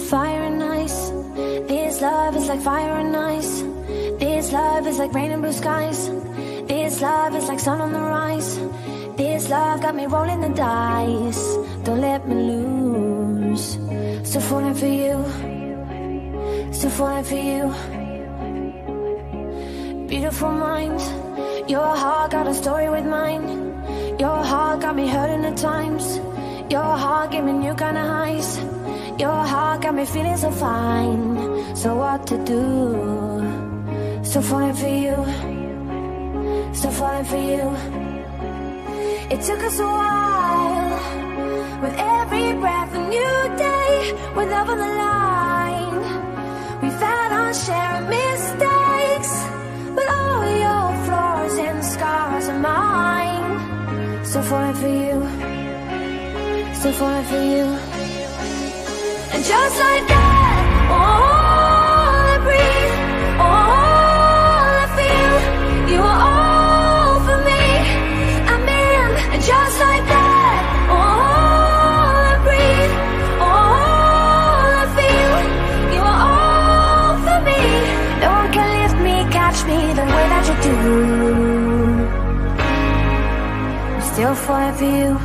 fire and ice. This love is like fire and ice. This love is like rain and blue skies. This love is like sun on the rise. This love got me rolling the dice. Don't let me lose. Still falling for you. Still falling for you. Beautiful mind. Your heart got a story with mine. Your heart got me hurting at times. Your heart gave me new kind of highs. Your heart got me feeling so fine. So what to do? Still falling for you. Still falling for you. It took us a while. With every breath a new day. With love on the line. We've had our share of mistakes. But all your flaws and scars are mine. Still falling for you. Still falling for you. And just like that, all I breathe, all I feel, you are all for me. I'm in. And just like that, all I breathe, all I feel, you are all for me. No one can lift me, catch me the way that you do. I'm still falling for you.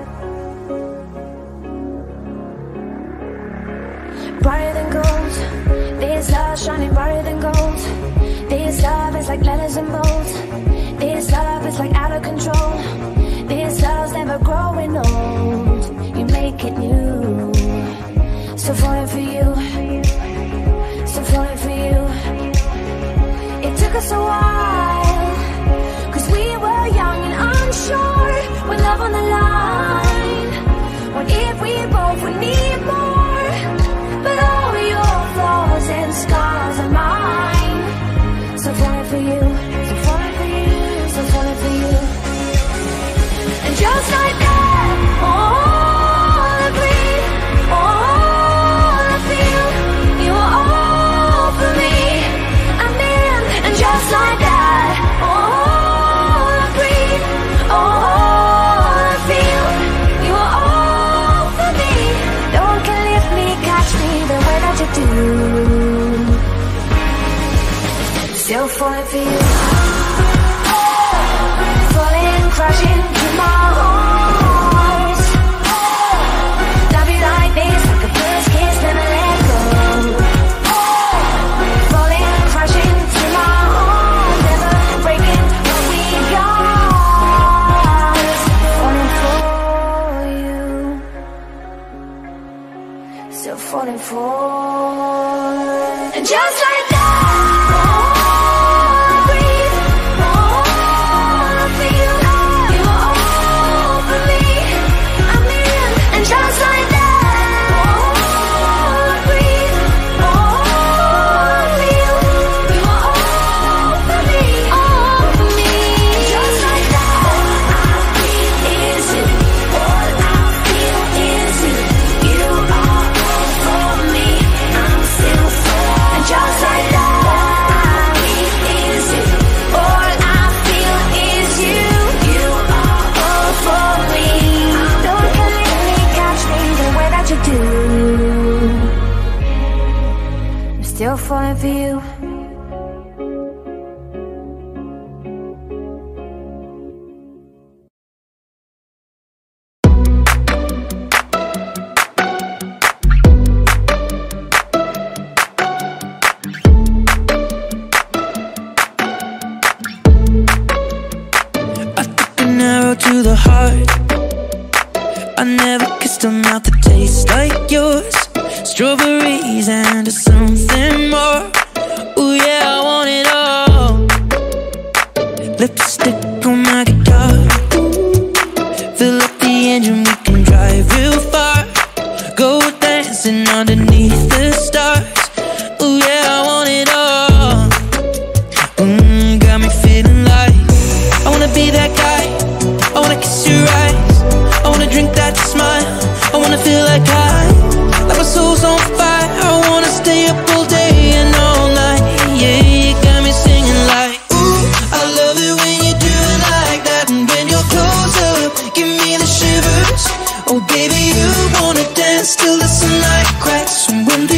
Brighter than gold. This love shining brighter than gold. This love is like letters in bold. This love is like out of control. This love's never growing old. You make it new. Still falling for you. Still falling for you. It took us a while, 'cause we were young and unsure. With love on the line. What if we both would need more? But all your flaws and scars are mine. So falling for you, so falling for you, so falling for you. And just like that, all I breathe, all I feel, you are all for me. I'm in. And just like that, all I breathe, all I feel, you are all for me. No one can lift me, catch me the way that you do. Still falling for you. Falling, crashing to my heart. Love you like this, like a first kiss, never let go. Falling, crashing to my heart. Never breaking what we got. Falling for you. Still falling for. And just like that, all I breathe, all I feel, you are all for me. I'm in. And just like that, all I breathe, all I feel, you are all for me. All for me. And just like that, all I breathe is you. All I feel is you. You are all for me. I'm still for. And just like that, all I breathe is you. All I feel is you. You are all for me. No one can let me, catch me the way that you do. I'm still falling for you. An arrow to the heart. I never kissed a mouth that tastes like yours. Strawberries and something more. Ooh yeah, I want it all. Lipstick on my guitar. Fill up the engine, we can drive real far. Go dancing underneath the stars. Ooh yeah, I want it all. Got me feeling like I wanna be that guy. I wanna kiss your eyes. I wanna drink that smile. I wanna feel like like my soul's on fire. I wanna stay up all day and all night. Yeah, you got me singing like, ooh, I love it when you do it like that. And when you're close up, give me the shivers. Oh baby, you wanna dance till the sunlight cracks. And when do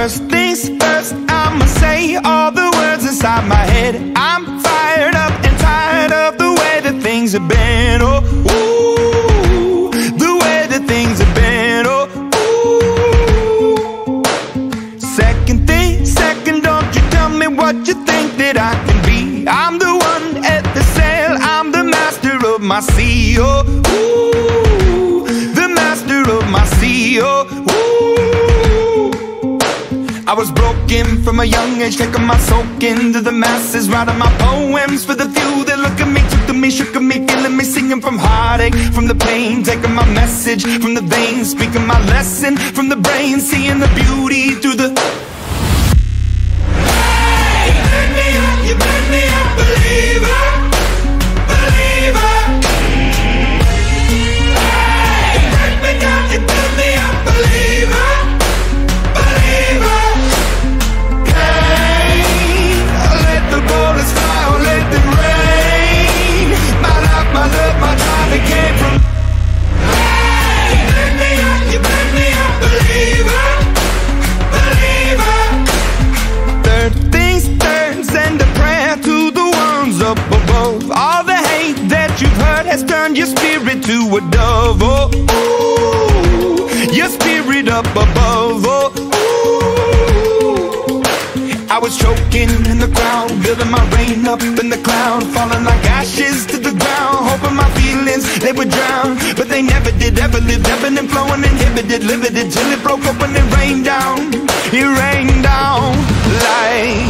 First things first, I'ma say all the words inside my head. I'm fired up and tired of the way that things have been. Oh, ooh, the way that things have been. Oh, ooh. Second thing, second, don't you tell me what you think that I can be. I'm the one at the sail, I'm the master of my sea. Oh, ooh, the master of my sea. Oh, ooh. I was broken from a young age, taking my soak into the masses, writing my poems for the few that look at me, took to me, shook at me, feeling me, singing from heartache, from the pain, taking my message from the veins, speaking my lesson from the brain, seeing the beauty through the... Hey, you made me up, you made me a believer, believer. Hey, you break me down, you build me up, believer, believer. Bullets fly or let them rain. My life, my love, my drive, it came from. Hey, you made me up, you made me a believer, believer. Third things third, send a prayer to the ones up above. All the hate that you've heard has turned your spirit to a dove. Oh, ooh, your spirit up above. Oh, ooh. I was choking in the crowd, building my rain up in the cloud, falling like ashes to the ground, hoping my feelings, they would drown, but they never did, ever lived, ebbing and flowing, inhibited, limited, till it broke up and it rained down like...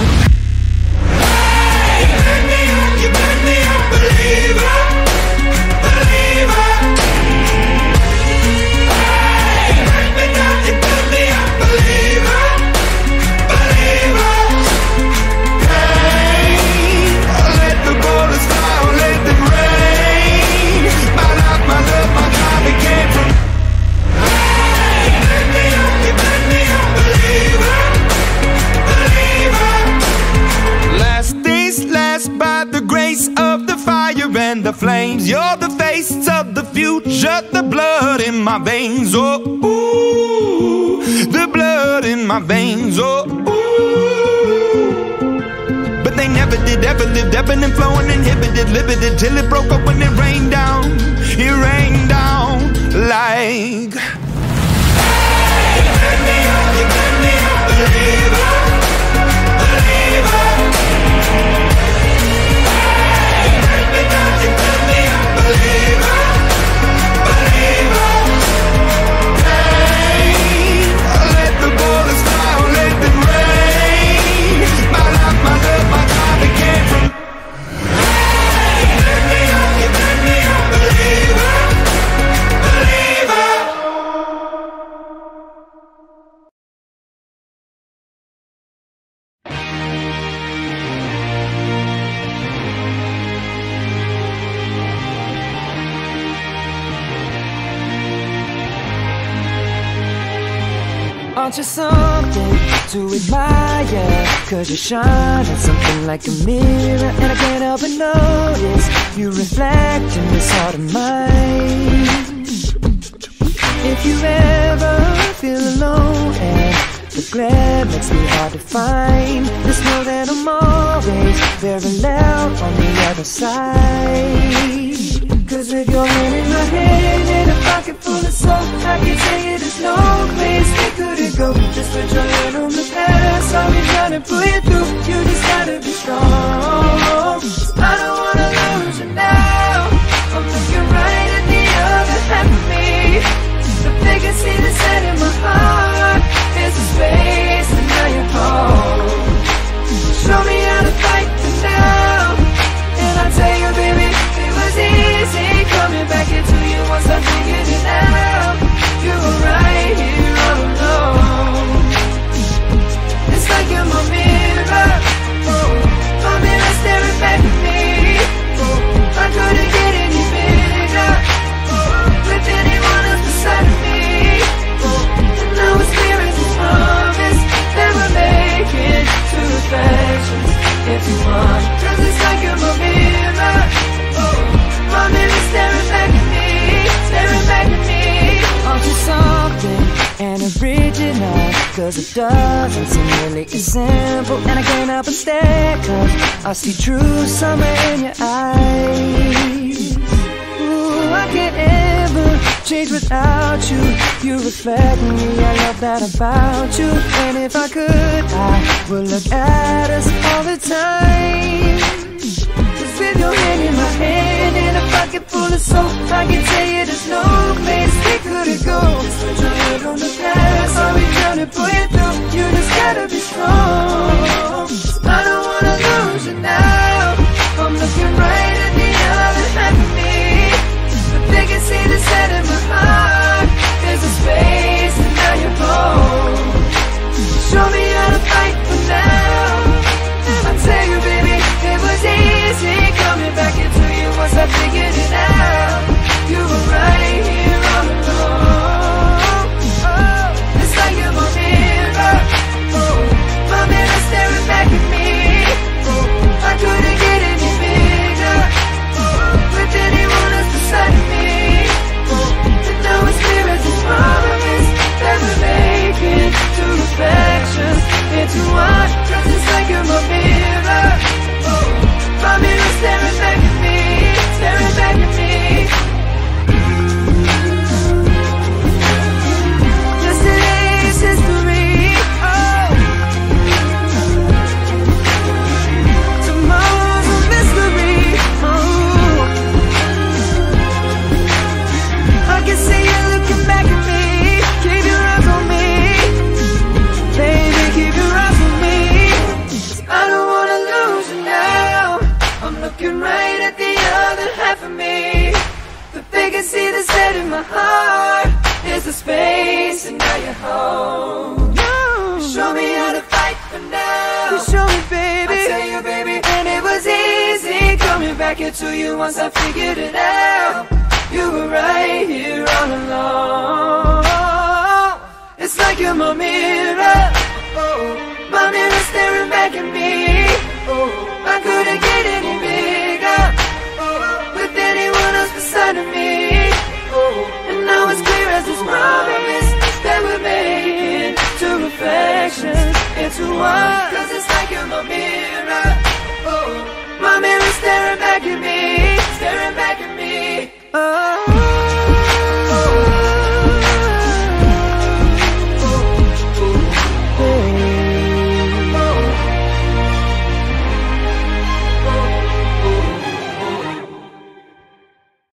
Hey, you made me up, you made me a believer, believer. Hey, you break me down, you build me a believer, believer. Bullets fly or let them rain. My life, my love, my drive, it came from. Hey, you made me up, you made me a believer, believer. Last things last, by the grace of the fire and the flames. You're the face of the future, the blood in my veins. Oh, ooh, the blood in my veins. Oh, ooh. They never did, ever lived, ebbing and flowing, inhibited, limited, till it broke up when it rained down like... Hey, you made me up, you made me a believer, believer. Hey, you break me down, you build me a believer, believer. Hey, let the bullets fly or let them rain. My life, my love, my drive, it came from. Hey, you made me up, you made me a believer, believer. Aren't you something to admire? Cause you shine at something like a mirror, and I can't help but notice you reflect in this heart of mine. If you ever feel alone and the glare makes me hard to find, just know that I'm always very loud on the other side. Cause with your hand in my hand and a pocket full of soap, I can tell you there's no place we couldn't go. Just put your hand on the past, I'll be trying to pull you through. You just gotta be strong, 'cause I don't wanna lose you now. I'm looking right at the other half of me. The vacancy that's set in my heart is a space, and now you're home. Show me how to fight for now, and I'll tell you, baby, it was easy coming back into you once I figured it out. You were right here all alone. It's like you're my mirror, 'cause it doesn't seem really as simple. And I can't help but stare, 'cause I see true summer in your eyes. Ooh, I can't ever change without you. You reflect me, I love that about you. And if I could, I would look at us all the time. 'Cause with your hand in my hand and a pocket full of soap, I can tell you there's no place we couldn't go. Just put your head on the past, I'll be trying to pull you through. You just gotta be strong. I don't wanna lose you now. I'm looking right at the other half of me. But they can see the set in my heart. There's a space and now you're home. Show me how to fight for now. I tell you, baby, it was easy coming back into you once I figured it out. You were right here all along. Oh, it's like you're my mirror. Oh, my mirror staring back at me. Oh, I couldn't get any bigger. Oh, with anyone else beside me. Oh, and now it's clear as a promise that we're making two reflections into one. 'Cause it's like you're my mirror. Oh, my mirror staring back at me, staring back at me. Yesterday's history. Oh, tomorrow's a mystery. Oh, I can see you looking back at me. Keep your eyes on me, baby, keep your eyes on me. 'Cause I don't wanna lose you now. I'm looking right at the other half of me. But they can see the set in my heart. There's a space and now you're home. You show me how to fight for now. You show me, baby. I tell you, baby, and it was easy coming back into you once I figured it out. You were right here all along. It's like you're my mirror. Oh, my mirror staring back at me. Oh, I couldn't get any bigger. Oh, with anyone else beside of me. Oh, and now it's clear as this promise that we're making two reflections into one. 'Cause it's